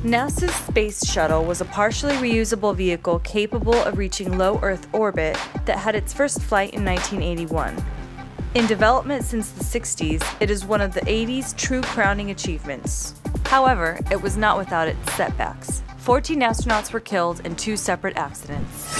NASA's Space Shuttle was a partially reusable vehicle capable of reaching low Earth orbit that had its first flight in 1981. In development since the 60s, it is one of the 80s' true crowning achievements. However, it was not without its setbacks. 14 astronauts were killed in 2 separate accidents.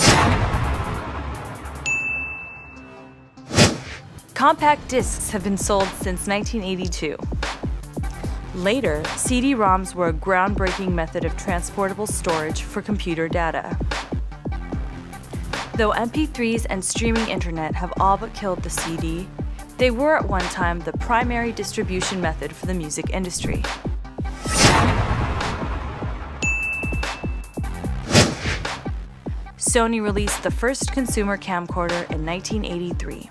Compact discs have been sold since 1982. Later, CD-ROMs were a groundbreaking method of transportable storage for computer data. Though MP3s and streaming internet have all but killed the CD, they were at one time the primary distribution method for the music industry. Sony released the first consumer camcorder in 1983.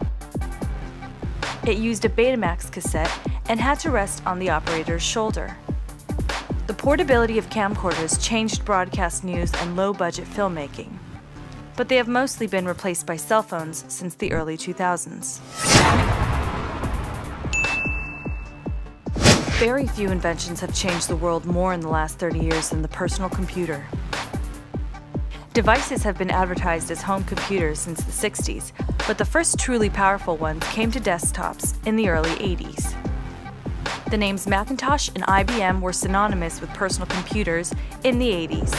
It used a Betamax cassette and had to rest on the operator's shoulder. The portability of camcorders changed broadcast news and low-budget filmmaking, but they have mostly been replaced by cell phones since the early 2000s. Very few inventions have changed the world more in the last 30 years than the personal computer. Devices have been advertised as home computers since the 60s, but the first truly powerful ones came to desktops in the early 80s. The names Macintosh and IBM were synonymous with personal computers in the 80s.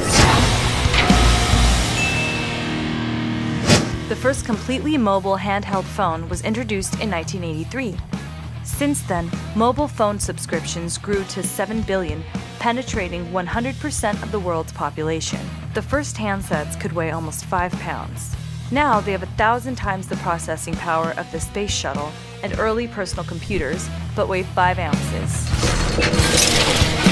The first completely mobile handheld phone was introduced in 1983. Since then, mobile phone subscriptions grew to 7 billion, penetrating 100% of the world's population. The first handsets could weigh almost 5 pounds. Now they have 1,000 times the processing power of the Space Shuttle and early personal computers, but weigh 5 ounces.